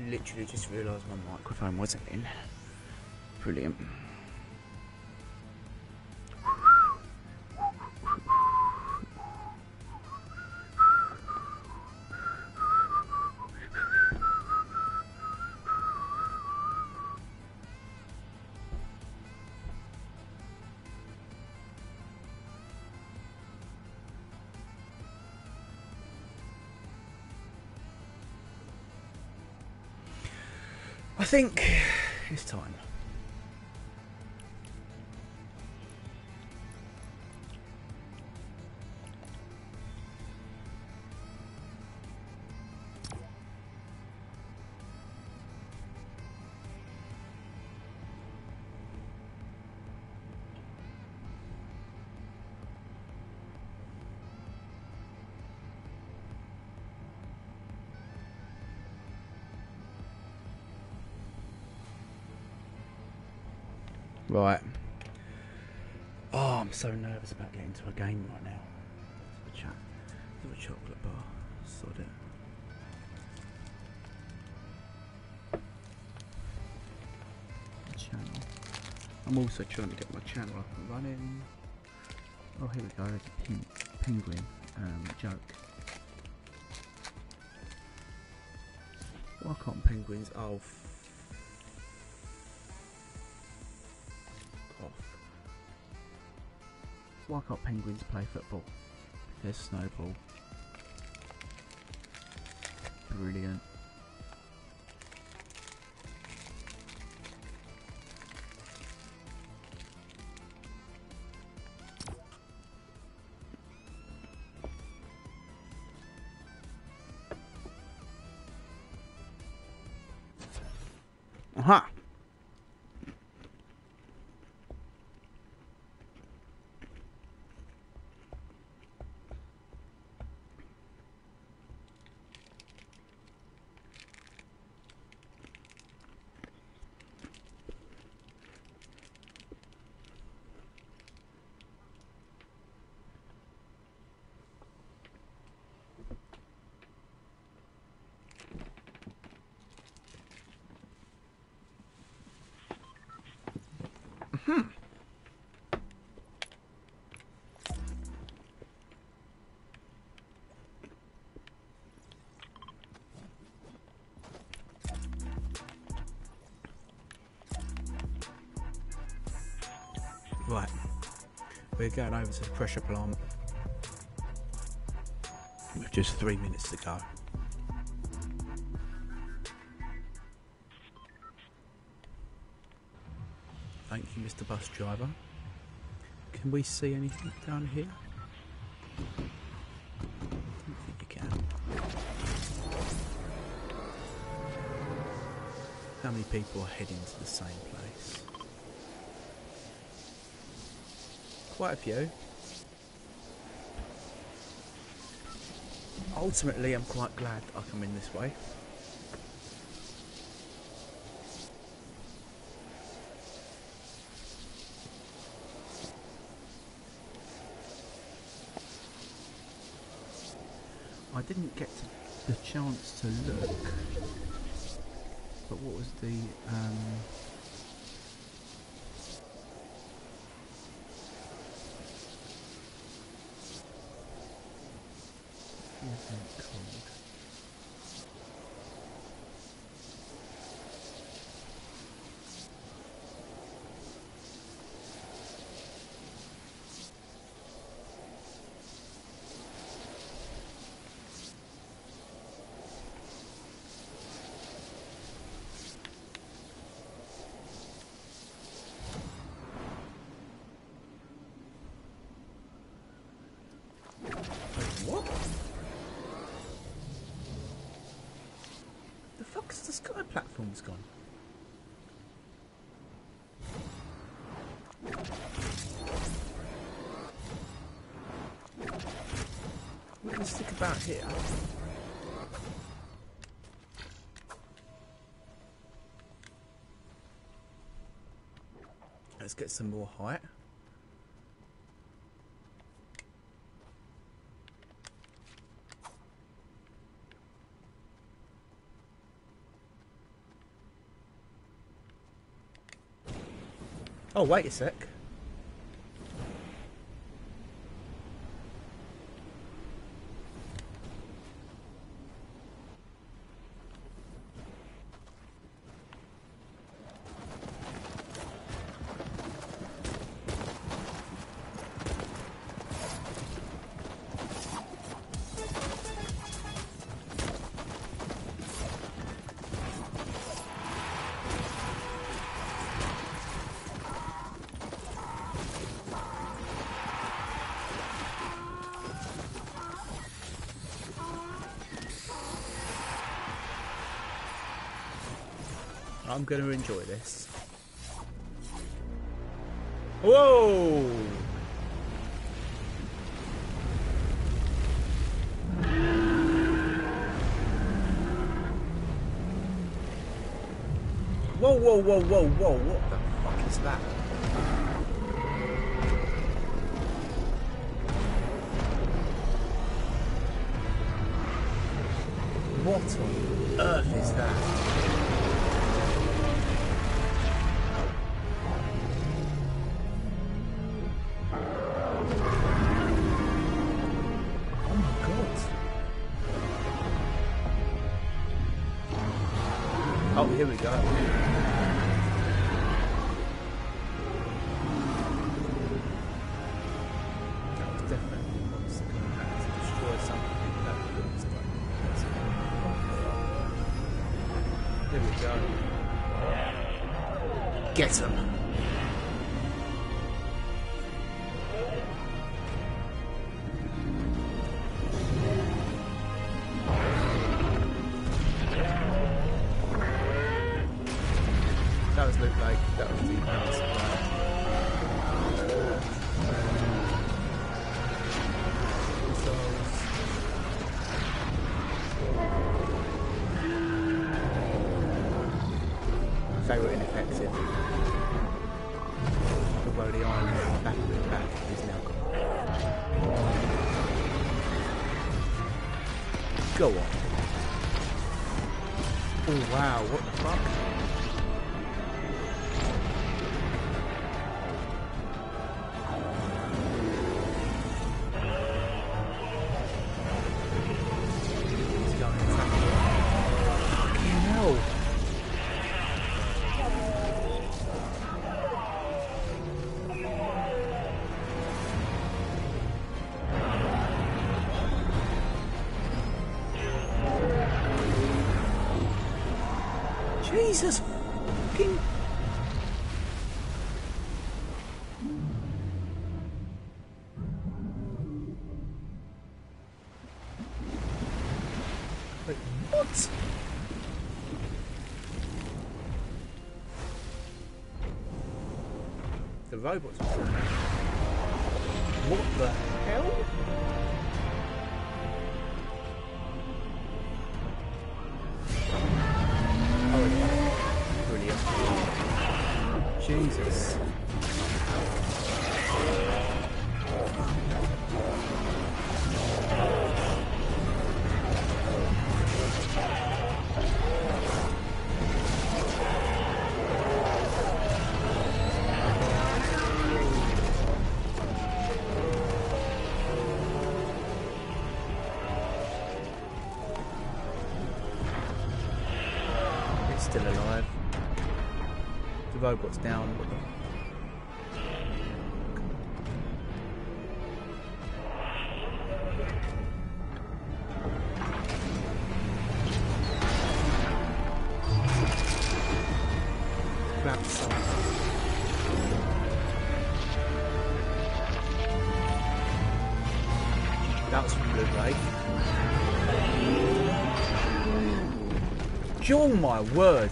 literally just realised my microphone wasn't in. Brilliant. I think it's time. Right. Oh, I'm so nervous about getting to a game right now. Let's have a chocolate bar. Sod it. Channel. I'm also trying to get my channel up and running. Oh, here we go. There's a penguin joke. Why can't penguins? Oh. Why can't penguins play football? There's Snowball. Brilliant. Aha! Right, we're going over to the pressure plant with just 3 minutes to go. Thank you, Mr. Bus Driver. Can we see anything down here? I don't think you can. How many people are heading to the same place? Quite a few. Ultimately, I'm quite glad I come in this way. I didn't get the chance to look, but what was the event called? What? The fuck's the sky platform's gone? We're going to stick about here. Let's get some more height. Oh, wait a sec. I'm going to enjoy this. Whoa! Whoa, whoa, whoa, whoa, whoa, what the fuck is that? What on earth is that? Oh, here we go. That was definitely a monster coming back to destroy something that looks like. Here we go. Get him! That was looked like that was the nice they were ineffective. Although the iron back of the back is now gone. Go on. Oh wow, what the fuck? Jesus fucking... Wait, what? The robots... What the hell? Jesus. It's still alive. The robot's down. Grab some. That was from Blue Ray. Oh my word!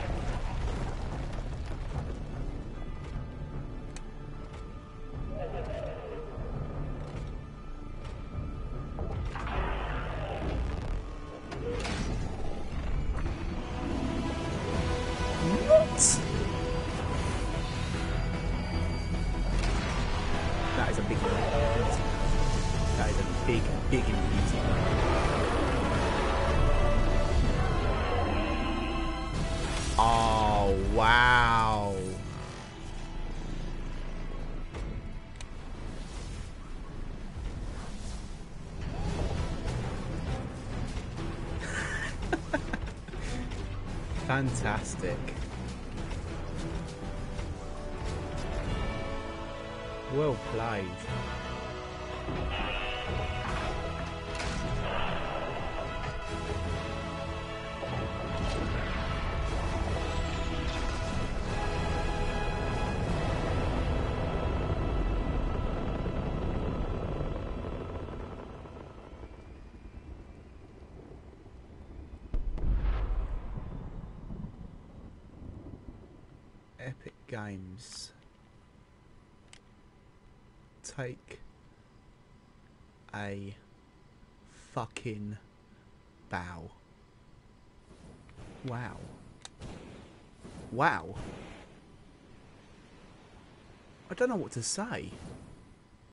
What? That is a big one. That is a big, big beauty. Oh, wow. Fantastic. Well played. Epic Games. Take a fucking bow. Wow. Wow. I don't know what to say.